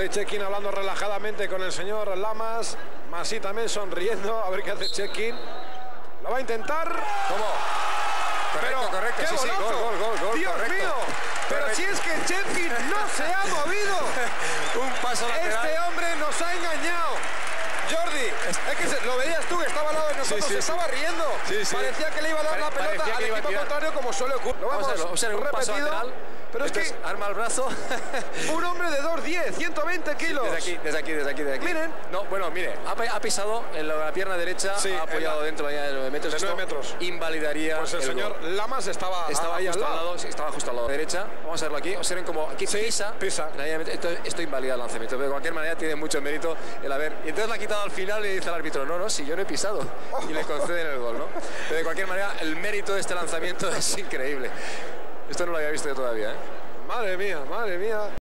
Jordi Checkin hablando relajadamente con el señor Lamas. Masí también sonriendo. A ver qué hace Checkin. Lo va a intentar. ¿Cómo? Correcto, correcto. ¡Qué Sí, sí, gol. Dios correcto. mío. Pero Correcto. si es que Checkin no se ha movido. Un paso lateral. Este hombre nos ha engañado. Jordi, es que lo veías tú, que estaba al lado de nosotros, Sí, se estaba riendo. Sí, sí. Parecía que le iba a dar la pelota al equipo contrario, como suele ocurrir. Lo Vamos a verlo. Observa un paso lateral. Pero es que arma el brazo. un hombre de 2'10", 120 kilos. Desde aquí. Miren. No, bueno, mire, ha pisado en la pierna derecha, Sí, ha apoyado dentro de 9 metros. De 9 Esto metros. Invalidaría Pues el señor gol. Lamas estaba ahí justo al lado. sí, estaba justo al lado derecha. Vamos a verlo aquí. Observen como aquí Sí, pisa. Esto invalida el lanzamiento. Pero de cualquier manera tiene mucho mérito el haber. Y entonces la ha quitado al final y dice al árbitro, no, si yo no he pisado. Y le conceden el gol, ¿no? Pero de cualquier manera, el mérito de este lanzamiento es increíble. Esto no lo había visto yo todavía, ¿eh? Madre mía.